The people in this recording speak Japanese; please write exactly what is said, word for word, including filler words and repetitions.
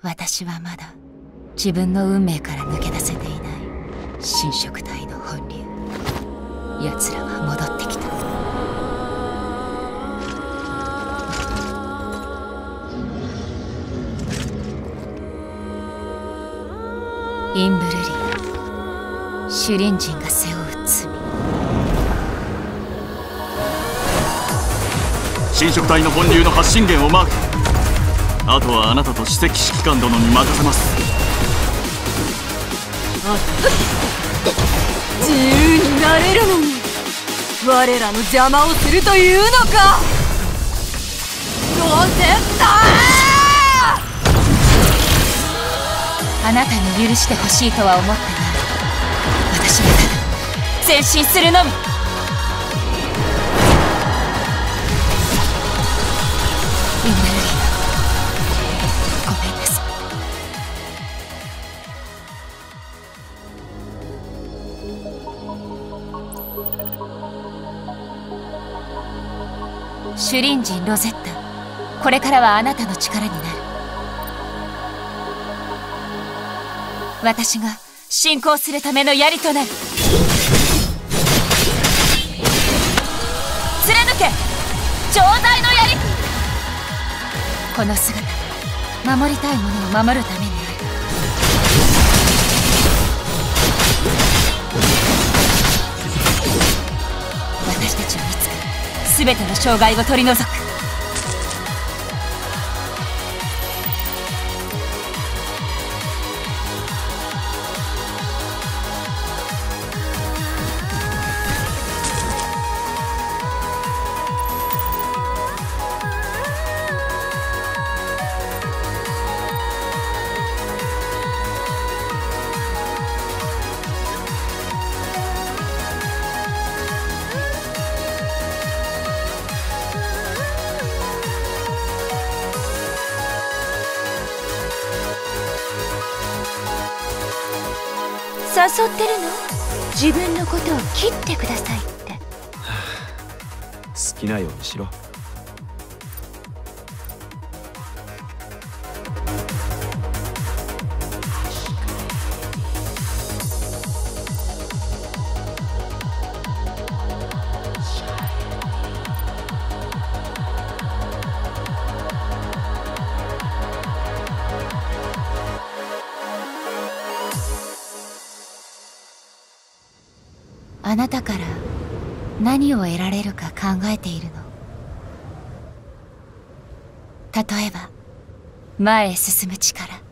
私はまだ自分の運命から抜け出せていない染色体の本流。奴らは戻ってきた。インブルリア、シュリンジンが背負う罪。 染色体の本流の発信源をマーク。あとはあなたと史跡指揮官殿に任せます。 自由になれるのに我らの邪魔をするというのか。ロゼッタあなたに許してほしいとは思ったが、私はただ前進するのみ。インブルリア、ごめんなさい。シュリンジン・ロゼッタ、これからはあなたの力になる。私が進行するための槍となる。貫け城代の槍。この姿、守りたいものを守るためにある。私たちはいつか全ての障害を取り除く。 誘ってるの？自分のことを切ってくださいって。はあ、好きなようにしろ。 あなたから何を得られるか考えているの。例えば前へ進む力。